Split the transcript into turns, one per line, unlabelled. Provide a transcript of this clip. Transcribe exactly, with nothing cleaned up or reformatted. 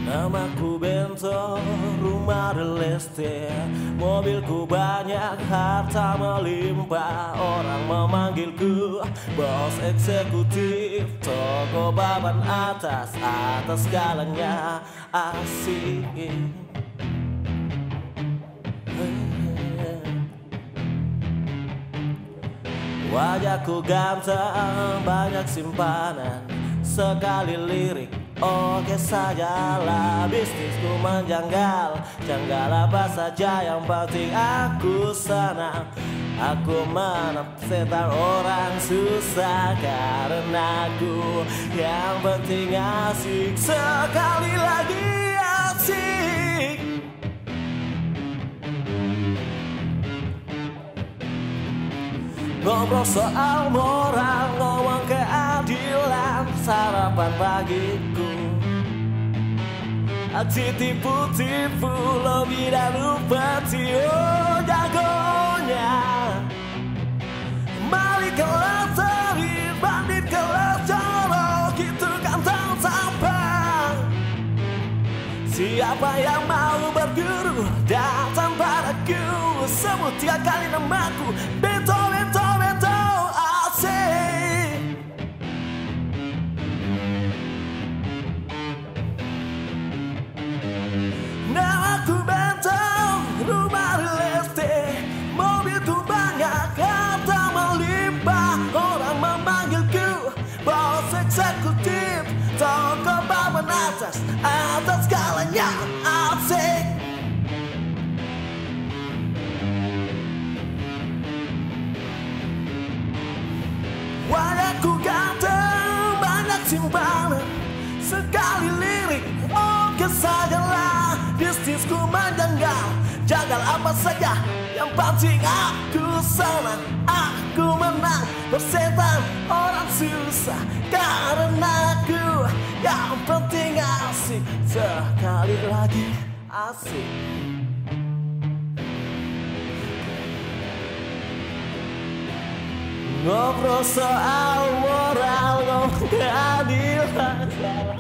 Namaku Bento, rumah releste, mobilku banyak, harta melimpah. Orang memanggilku bos eksekutif, toko papan atas, atas galanya asik. Wajahku ganteng, banyak simpanan, sekali lirik oke sajalah. Bisnisku menjanggal, janggal apa saja, yang penting aku senang. Aku menep setan orang susah, karena aku yang penting asik. Sekali lagi asik. Ngobrol soal moral, ngomong keadilan, sarapan pagiku. Aksi tipu-tipu, lobby dan upeti, oh jagonya. Malik kelas seri, bandit kelas jorok, itu kan tampang. Siapa yang mau berguru, datang padaku. Sebut tiga kali namaku, Bento, Bento, Bento, asik. Namaku Bento, rumah releste, mobilku banyak, harta melimpah. Orang memanggilku bos eksekutif, toko papan atas, atas galanya asik. Wajahku ganteng, banyak simpanan, sekali lirik oke sajalah. Bisnisku menjanggal, jagal apa saja, yang penting aku senang. Aku menang, bersetan orang susah, karena aku yang penting asik. Sekali lagi asik. Ngobrol soal moral, ngomong keadilan.